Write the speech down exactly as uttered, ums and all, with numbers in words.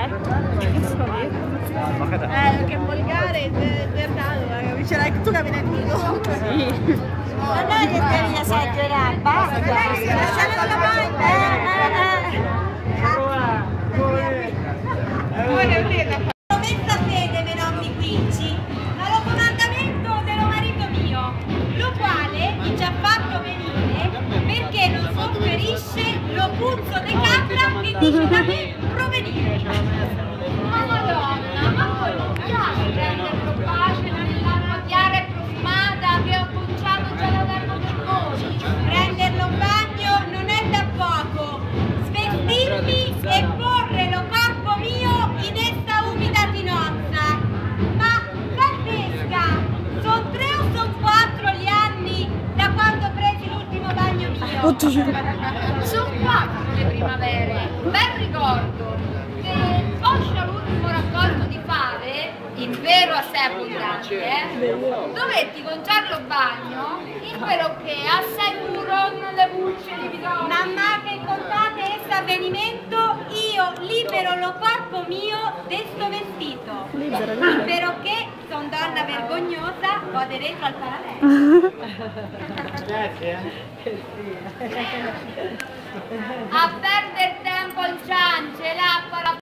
Eh, che volgare, verdad, ce l'hai tu cabinetino. Sì. Ma non devi esagerare, basta. Lascialo alla parte. Come sapete, me non mi quinci, ma lo comandamento dello marito mio, lo quale mi ci ha fatto venire perché non sofferisce lo puzzo de capra che dice da me provenire. Ma madonna, ma poi non piace prenderlo pace nell'acqua chiara e profumata che ho conciato già da darlo per voi. Prenderlo in bagno non è da poco, svestirmi e porre lo corpo mio in essa umida tinozza. Ma Francesca, sono tre o sono quattro gli anni da quando ho preso l'ultimo bagno mio? Sono quattro le primavere, ben ricordo che poscia l'ultimo raccolto di fave, in vero assai abbondante, eh, dovetti conciarlo bagno in quello che assai furono le bucce di bisogno. Mamma, che contate esse avvenimento, io libero lo corpo mio desto vestito. Libero, libero che son donna vergognosa, vado dentro al parallelo. A perdere tempo il ciance, l'acqua la